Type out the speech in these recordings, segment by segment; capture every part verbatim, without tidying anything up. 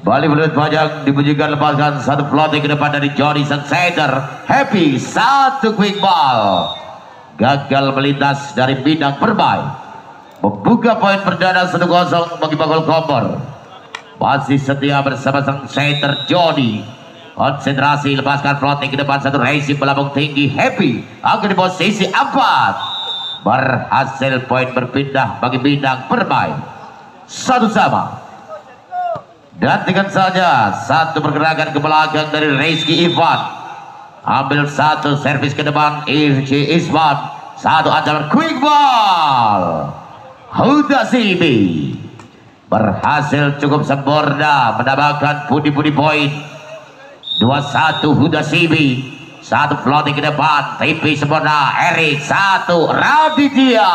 Bali berduit panjang dibunyikan, lepaskan satu floating ke depan dari Johnny sang center. Happy satu quick ball. Gagal melintas dari bidang Permai. Membuka poin perdana satu kosong bagi Bagol Kompor. Masih setia bersama sang center Johnny. Konsentrasi, lepaskan floating ke depan satu racing melambung tinggi. Happy akan di posisi empat. Berhasil poin berpindah bagi bidang Permai. Satu sama. Gantikan saja satu pergerakan ke belakang dari Rizky Ivan. Ambil satu servis ke depan Rizky Iswan. Satu ancaman quick ball. Huda Sibi berhasil cukup sempurna mendapatkan pundi-pundi poin. Dua satu Huda Sibi. Satu floating ke depan T P sempurna Erik. Satu Raditya.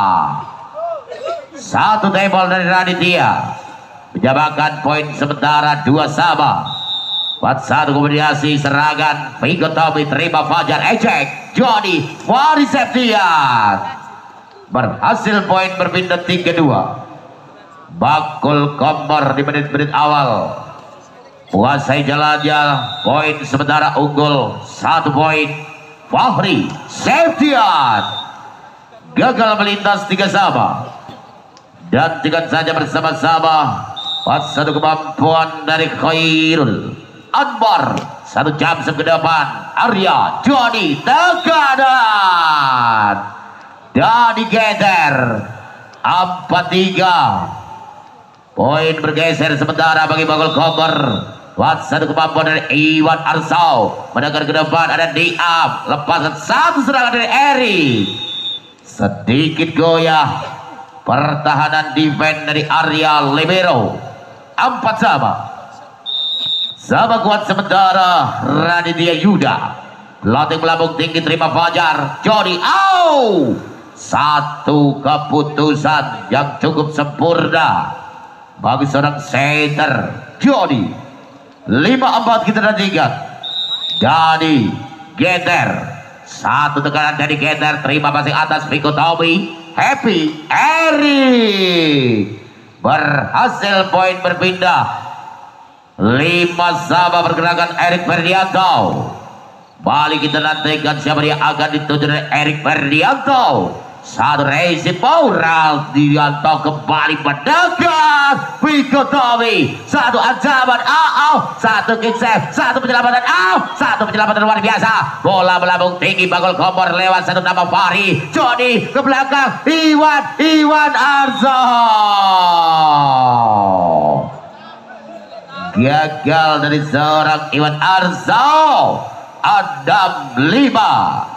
Satu table dari Raditya menjabakan poin sementara dua sama. empat satu kombinasi serangan Vigo Tommy terima Fajar ejek Johnny Faris Septian. Berhasil poin berpindah tiga dua. Bagol Kompor di menit-menit awal kuasai jalannya, poin sementara unggul satu poin. Fahri Septian gagal melintas tiga sama. Dan dengan saja bersama-sama empat satu kemampuan dari Khairul Anwar. Satu jam ke depan Arya Johnny tekanan dan digeser empat tiga. Poin bergeser sementara bagi Bagol Kompor. empat satu kemampuan dari Iwan Arsau. Mendekat ke depan ada Diam. Lepasan satu serangan dari Eri. Sedikit goyah pertahanan defense dari Arya Libero. Empat sama. Sama kuat sementara Raditya Yuda. Latih melambung tinggi terima Fajar Johnny. Au! Satu keputusan yang cukup sempurna bagi seorang center Johnny. Lima empat kita nantikan. Jadi Geter. Satu tekanan dari Geter. Terima passing atas Vigo Tommy. Happy Erik berhasil poin berpindah lima sama. Pergerakan Erik Ferdianto. Balik kita nantikan siapa yang akan dituju dari Erik Ferdianto. Satu race Paural Dianto kembali mendekat Vigo Tommy. Satu ancaman au, satu kick save, satu penyelamatan au, satu penyelamatan luar biasa. Bola melambung tinggi Bagol Kompor lewat satu nama Fahri Johnny ke belakang Iwan Iwan Arzo. Gagal dari seorang Iwan Arzo. Adam lima.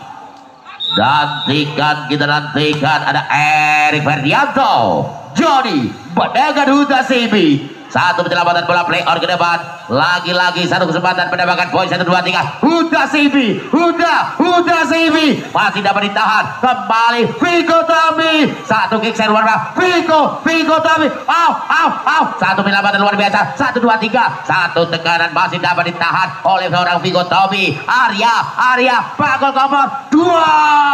Nantikan kita nantikan ada Erik Ferdianto Johnny mendekat Huda Sibi. Satu penyelamatan bola play on ke depan. Lagi-lagi satu kesempatan mendapatkan poin satu dua tiga. Huda Sibi, Huda, Huda Sibi masih dapat ditahan. Kembali Vigo Tommy. Satu kick saya luar biasa. Vigo, Vigo Tommy. Au, au, au. Satu penyelamatan luar biasa. Satu dua tiga. Satu tekanan masih dapat ditahan oleh seorang Vigo Tommy. Arya, Arya, Bagol Kompor dua.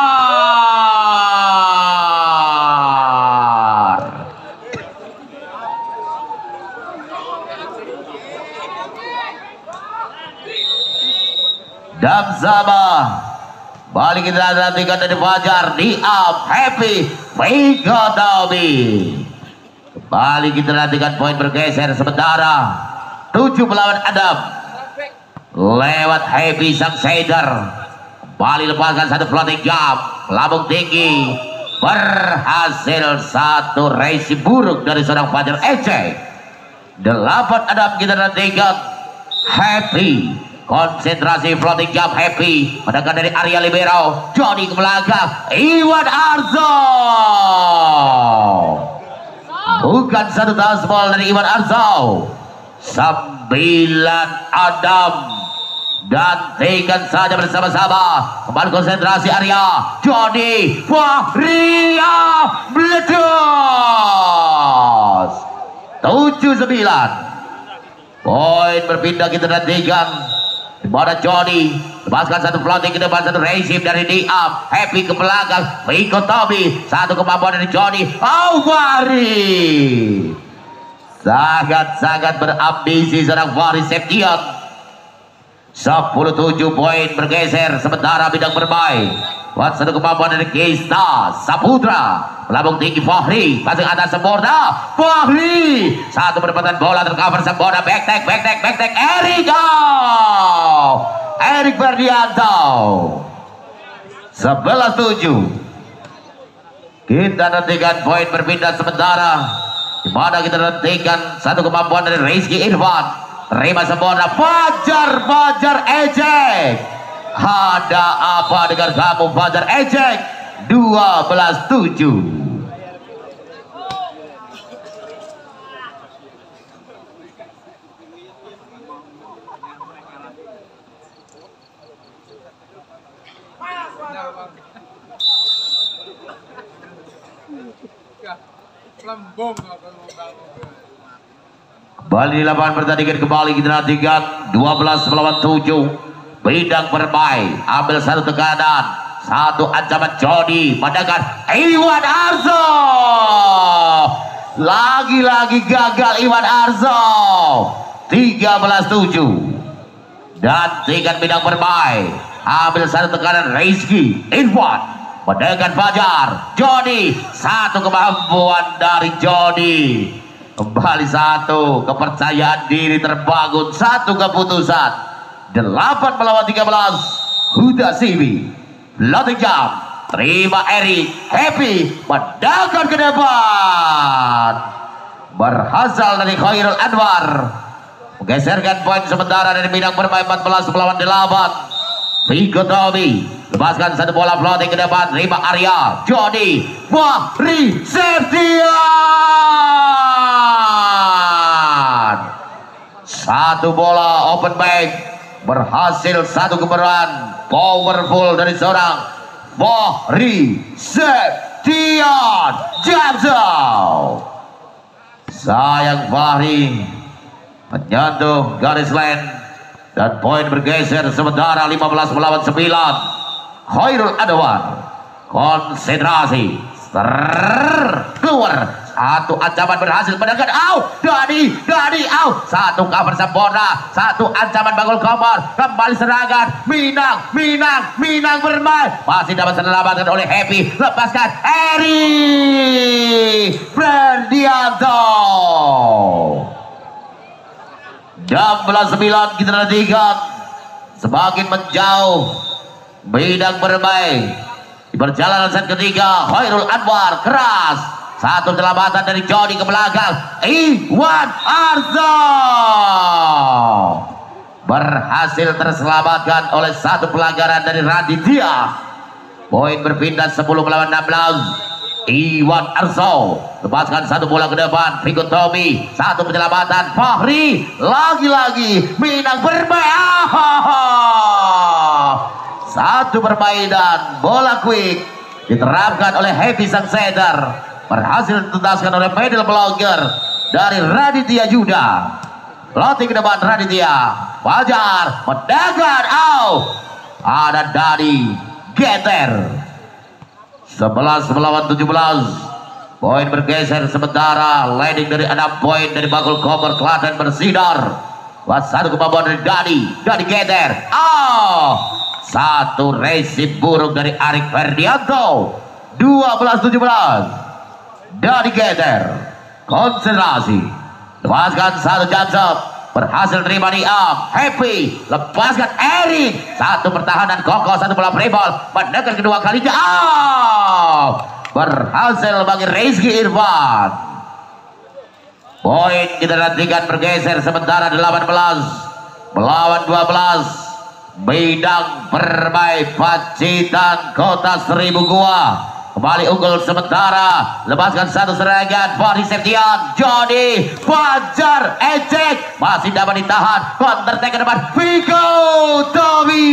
Dan sama balik kita nantikan dari Fajar Diam Happy Vigo Tommy. Kembali kita nantikan poin bergeser sementara tujuh melawan Adam lewat Happy sang center. Kembali lepaskan satu floating jump lambung tinggi. Berhasil satu race buruk dari seorang Fajar Ece. Delapan Adam kita nantikan Happy. Konsentrasi floating jump Happy mendekat dari Arya Libero. Johnny ke belakang Iwan Arzo. Bukan satu touchball dari Iwan Arzo. Sembilan Adam. Gantikan saja bersama-sama. Kembali konsentrasi Arya Johnny Fahria meledos. Tujuh sembilan. Poin berpindah kita nantikan. Dimana Johnny lepaskan satu floating ke depan, satu receive dari Diam Happy ke belakang Vigo Tommy. Satu kemampuan dari Johnny Auwari. sangat-sangat berambisi seorang Fahri Septian. Sepuluh tujuh poin bergeser sementara bidang bermain. Buat satu kemampuan dari Kista Saputra. Melambung tinggi Fahri, pasang atas Sempurna. Fahri, satu pendapatan bola tercover Sempurna. Back tag, back tag, back tag. Erik, oh! Erik Ferdianto. Sebelas tujuh. Kita nantikan poin berpindah sementara. Di mana kita nantikan satu kemampuan dari Rizky Irfan. Terima Sempurna. Fajar, Fajar ejek. Ada apa dengan kamu Fajar ejek? dua belas tujuh. Kembali di lapangan pertandingan, kembali kita nantikan dua belas melawan tujuh. Bidang bermain, ambil satu tekanan, satu ancaman Jody, mendekat Iwan Arzo. Lagi-lagi gagal Iwan Arzo. tiga belas tujuh. Dan tingkat bidang bermain, ambil satu tekanan Rizky Irfan, mendekat Fajar Jody, satu kemampuan dari Jody. Kembali satu, kepercayaan diri terbangun, satu keputusan. delapan melawan tiga belas. Huda Sibi Loading jam, terima Erik, Happy, mendekat ke depan. Berhasil dari Khairul Anwar, menggeserkan poin sementara dari bidang bermain. Empat belas melawan delapan. Vigo Tommy lepaskan satu bola floating ke depan, terima Arya Jody, Fahri Septian. Satu bola open back, berhasil satu kebenaran powerful dari seorang Fahri Septian Jamsel. Sayang Fahri menyentuh garis line dan poin bergeser sementara lima belas melawan sembilan. Khairul Anwar konsentrasi, keluar. Satu ancaman berhasil mendekat. Au, Dadi, Dadi, au. Satu cover Sempurna, satu ancaman Bagul Komor. Kembali serangan Minang, Minang, Minang bermain. Masih dapat diselamatkan oleh Happy. Lepaskan Eri Ferdianto. enam belas sembilan kita nantikan. Semakin menjauh bidang bermain. Di perjalanan set ketiga, Khairul Anwar keras. Satu selamatan dari Jody ke belakang. Iwan Arzo berhasil terselamatkan oleh satu pelanggaran dari Raditya. Poin berpindah sepuluh melawan enam belas. Iwan Arzo lepaskan satu bola ke depan. Vigo Tommy, satu penyelamatan. Fahri lagi-lagi Minang bermain. Satu permainan bola quick diterapkan oleh Happy sang center, berhasil dituntaskan oleh middle blocker dari Raditya Yuda. Loti ke depan Raditya, Fajar mendekat, out. Ada Dadi Geter. Sebelas melawan tujuh belas. Poin bergeser sementara, leading dari enam poin dari Bagul Komor Klaten bersinar. Satu kemampuan dari Dadi, Dadi Geter. Oh, satu resip buruk dari Erik Ferdianto. dua belas tujuh belas. Dadi Geter konsentrasi, lepaskan satu jump, berhasil terima Niam. Happy lepaskan Erik, satu pertahanan kokoh, satu bola free ball, mendekat kedua kalinya. Oh, berhasil bagi Rizky Irfan. Poin kita nantikan bergeser sementara delapan belas melawan dua belas. Bidang bermain Pacitan Kota Seribu Gua kembali unggul sementara. Lepaskan satu serangan Fahri Septian, Jody, Fajar ejek, masih dapat ditahan. Counter attack ke depan Vigo Tommy.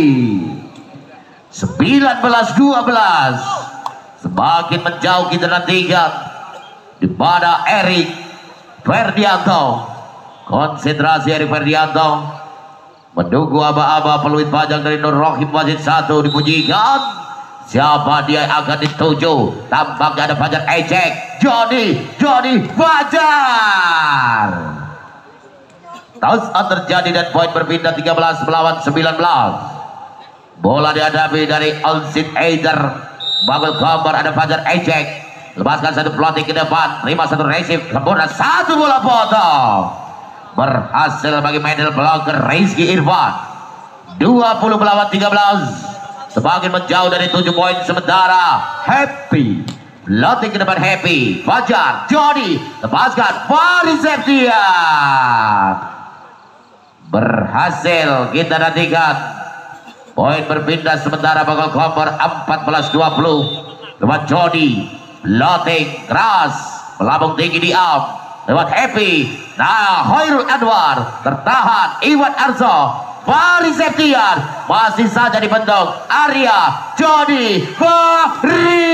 sembilan belas dua belas. Semakin menjauh kita nantikan di mana Erik Ferdianto. Konsentrasi Erik Ferdianto menunggu aba-aba peluit panjang dari Nur Rohim Wajid satu, dipujikan Siapa dia yang akan dituju? Tampaknya ada Fajar Ejek. Jody, Jody Fajar. Toss out terjadi dan poin berpindah tiga belas melawan sembilan belas. Bola dihadapi dari Olsid Eider. Bagul Komber, ada Fajar Ejek. Lepaskan satu pelatih ke depan. Terima satu resip. Kemudian satu bola potong. Berhasil bagi middle blocker Rizky Irfan. dua puluh melawan tiga belas. Semakin menjauh dari tujuh poin sementara. Happy. Pelatih ke depan Happy. Fajar, Jody. Lepaskan. Faris Septian. Berhasil kita nantikan. Poin berpindah sementara Bagul Komber empat belas dua puluh. Lewat Jody. Pelatih keras. Melambung tinggi di up. Lewat Happy. Nah, Hoirul Anwar. Tertahan. Iwan Arso. Faris Septian masih saja dibentuk. Arya Jody Fahri.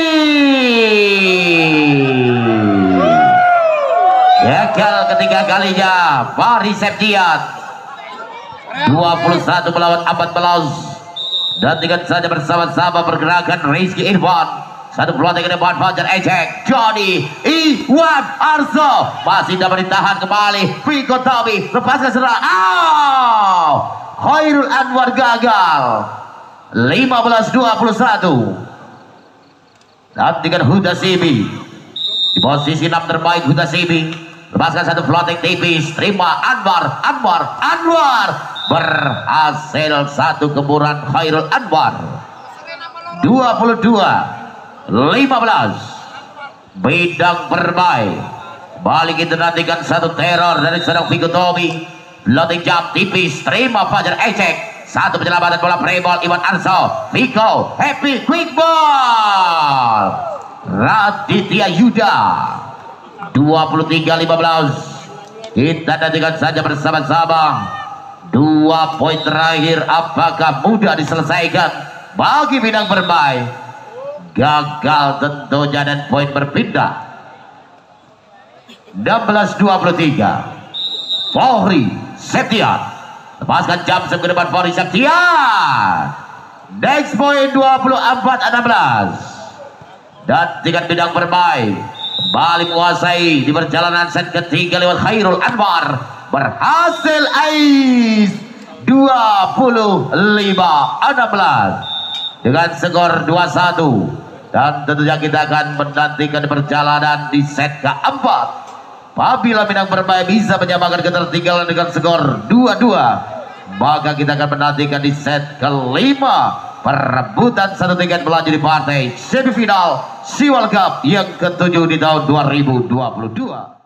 Gagal ketiga kalinya Faris Septian. dua puluh satu melawan empat belas. Dan tinggal saja bersama-sama pergerakan Rizky Irfan. Satu peluang ke depan Fajar Ejek. Jody Iwan Arso masih dapat ditahan kembali. Piko Tommy lepaskan serang. Oh! Khairul Anwar gagal. lima belas dua puluh satu. Dan dengan Huda Sibi di posisi enam terbaik. Huda Sibi lepaskan satu floating tipis. Terima Anwar. Anwar Anwar berhasil satu kemuran Khairul Anwar. dua puluh dua lima belas. Bidang bermain balik kita nantikan satu teror dari seorang Vigo Tommy. Loading jump tipis. Terima Fajar Ejek. Satu penyelamatan bola play ball Iwan Arso. Vigo Happy quick ball. Raditya Yuda. dua puluh tiga lima belas. Kita nantikan saja bersama-sama. Dua poin terakhir apakah mudah diselesaikan bagi bidang bermain? Gagal tentunya dan poin berpindah. enam belas dua puluh tiga. Fahri Septian lepaskan jam ke depan. Fahri Septian. Next point dua puluh empat enam belas. Dan tingkat bidang bermain kembali menguasai di perjalanan set ketiga lewat Khairul Anwar. Berhasil ace dua puluh lima enam belas dengan skor dua satu. Dan tentunya kita akan menantikan perjalanan di set keempat. Apabila bidang bermain bisa menyamakan ketertinggalan dengan skor dua dua, maka kita akan menantikan di set kelima perebutan satu tiket melaju di partai semifinal Siwal Cup yang ketujuh di tahun dua ribu dua puluh dua.